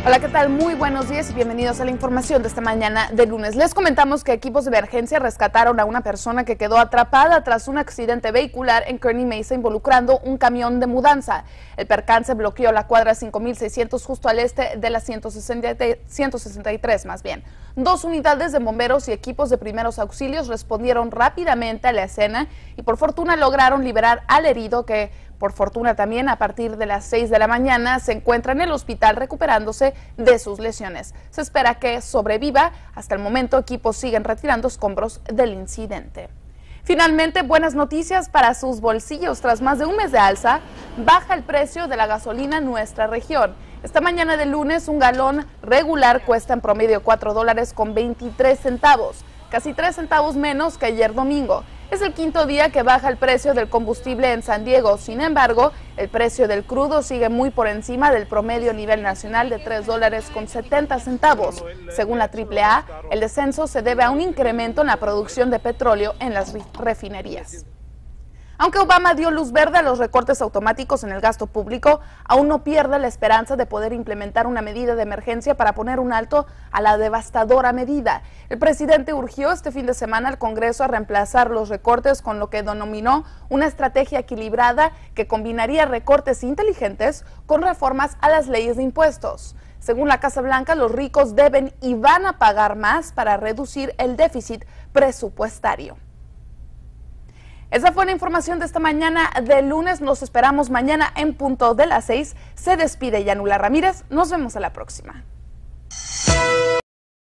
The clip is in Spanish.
Hola, ¿qué tal? Muy buenos días y bienvenidos a la información de esta mañana de lunes. Les comentamos que equipos de emergencia rescataron a una persona que quedó atrapada tras un accidente vehicular en Kearny Mesa involucrando un camión de mudanza. El percance bloqueó la cuadra 5600 justo al este de la 163 más bien. Dos unidades de bomberos y equipos de primeros auxilios respondieron rápidamente a la escena y por fortuna lograron liberar al herido que por fortuna también a partir de las 6 de la mañana se encuentra en el hospital recuperándose de sus lesiones. Se espera que sobreviva. Hasta el momento equipos siguen retirando escombros del incidente. Finalmente, buenas noticias para sus bolsillos. Tras más de un mes de alza, baja el precio de la gasolina en nuestra región. Esta mañana de lunes un galón regular cuesta en promedio $4.23, casi 3 centavos menos que ayer domingo. Es el quinto día que baja el precio del combustible en San Diego. Sin embargo, el precio del crudo sigue muy por encima del promedio a nivel nacional de $3.70. Según la AAA, el descenso se debe a un incremento en la producción de petróleo en las refinerías. Aunque Obama dio luz verde a los recortes automáticos en el gasto público, aún no pierde la esperanza de poder implementar una medida de emergencia para poner un alto a la devastadora medida. El presidente urgió este fin de semana al Congreso a reemplazar los recortes con lo que denominó una estrategia equilibrada que combinaría recortes inteligentes con reformas a las leyes de impuestos. Según la Casa Blanca, los ricos deben y van a pagar más para reducir el déficit presupuestario. Esa fue la información de esta mañana de lunes. Nos esperamos mañana en punto de las 6. Se despide Yanula Ramírez. Nos vemos a la próxima.